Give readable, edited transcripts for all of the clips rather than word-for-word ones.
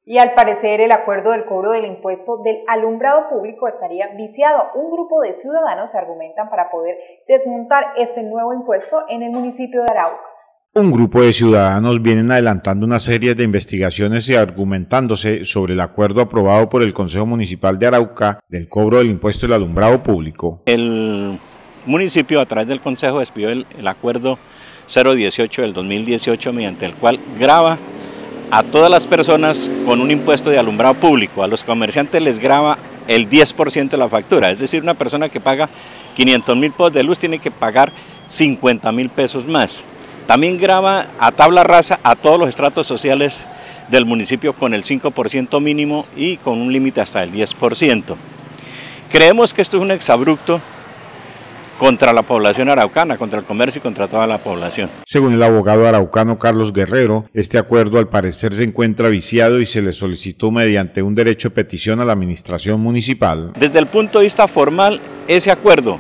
Y al parecer el acuerdo del cobro del impuesto del alumbrado público estaría viciado. Un grupo de ciudadanos se argumentan para poder desmontar este nuevo impuesto en el municipio de Arauca. Un grupo de ciudadanos vienen adelantando una serie de investigaciones y argumentándose sobre el acuerdo aprobado por el Consejo Municipal de Arauca del cobro del impuesto del alumbrado público. El municipio, a través del Consejo, despidió el acuerdo 018 del 2018, mediante el cual grava a todas las personas con un impuesto de alumbrado público. A los comerciantes les grava el 10% de la factura, es decir, una persona que paga 500.000 pesos de luz tiene que pagar 50.000 pesos más. También grava a tabla rasa a todos los estratos sociales del municipio con el 5% mínimo y con un límite hasta el 10%. Creemos que esto es un exabrupto contra la población araucana, contra el comercio y contra toda la población. Según el abogado araucano Carlos Guerrero, este acuerdo al parecer se encuentra viciado y se le solicitó mediante un derecho de petición a la administración municipal. Desde el punto de vista formal, ese acuerdo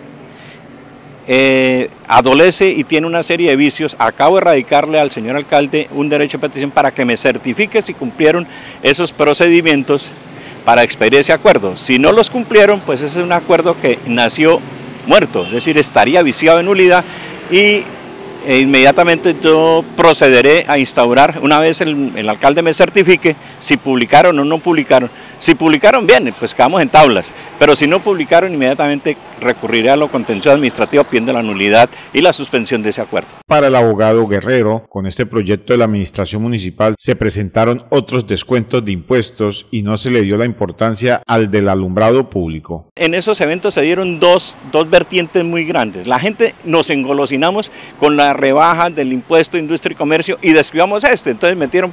adolece y tiene una serie de vicios. Acabo de radicarle al señor alcalde un derecho de petición para que me certifique si cumplieron esos procedimientos para expedir ese acuerdo. Si no los cumplieron, pues ese es un acuerdo que nació muerto, es decir, estaría viciado de nulidad y inmediatamente yo procederé a instaurar, una vez el alcalde me certifique, si publicaron o no publicaron. Si publicaron, bien, pues quedamos en tablas, pero si no publicaron, inmediatamente recurriré a lo contencioso administrativo pidiendo la nulidad y la suspensión de ese acuerdo. Para el abogado Guerrero, con este proyecto de la administración municipal se presentaron otros descuentos de impuestos y no se le dio la importancia al del alumbrado público. En esos eventos se dieron dos vertientes muy grandes. La gente nos engolosinamos con la rebaja del impuesto de industria y comercio y descuidamos entonces metieron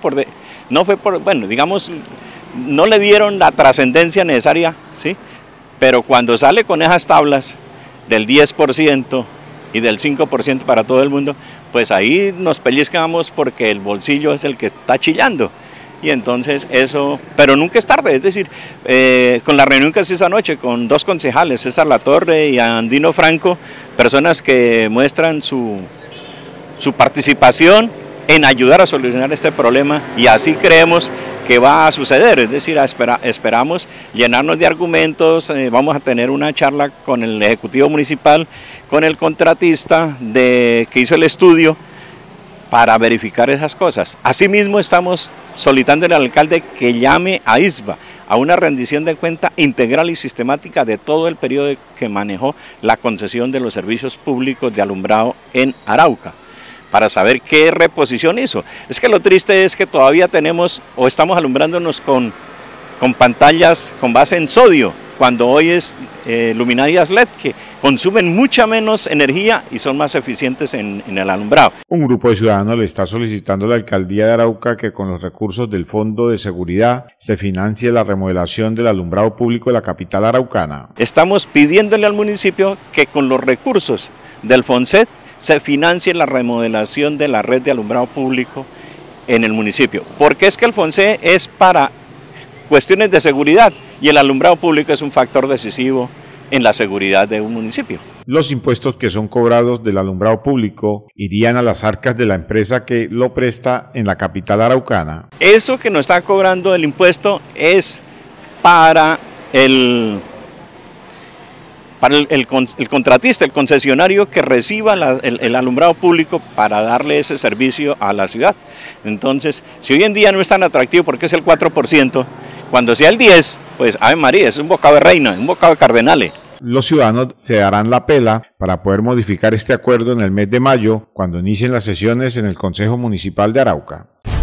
no le dieron la trascendencia necesaria, ¿sí? Pero cuando sale con esas tablas del 10% y del 5% para todo el mundo, pues ahí nos pellizcamos porque el bolsillo es el que está chillando. Y entonces eso, pero nunca es tarde, es decir, con la reunión que se hizo anoche con dos concejales, César Latorre y Andino Franco, personas que muestran su participación en ayudar a solucionar este problema, y así creemos que va a suceder, es decir, esperamos llenarnos de argumentos. Vamos a tener una charla con el Ejecutivo Municipal, con el contratista que hizo el estudio para verificar esas cosas. Asimismo estamos solicitándole al alcalde que llame a ISBA a una rendición de cuenta integral y sistemática de todo el periodo que manejó la concesión de los servicios públicos de alumbrado en Arauca, para saber qué reposición hizo. Es que lo triste es que todavía tenemos o estamos alumbrándonos con pantallas con base en sodio, cuando hoy es luminarias LED que consumen mucha menos energía y son más eficientes en el alumbrado. Un grupo de ciudadanos le está solicitando a la alcaldía de Arauca que con los recursos del Fondo de Seguridad se financie la remodelación del alumbrado público de la capital araucana. Estamos pidiéndole al municipio que con los recursos del FONSET se financie la remodelación de la red de alumbrado público en el municipio, porque es que el FONSE es para cuestiones de seguridad y el alumbrado público es un factor decisivo en la seguridad de un municipio. Los impuestos que son cobrados del alumbrado público irían a las arcas de la empresa que lo presta en la capital araucana. Eso que nos está cobrando el impuesto es para el contratista, el concesionario que reciba el alumbrado público para darle ese servicio a la ciudad. Entonces, si hoy en día no es tan atractivo porque es el 4%, cuando sea el 10%, pues Ave María, es un bocado de reina, un bocado de cardenales. Los ciudadanos se darán la pela para poder modificar este acuerdo en el mes de mayo, cuando inicien las sesiones en el Consejo Municipal de Arauca.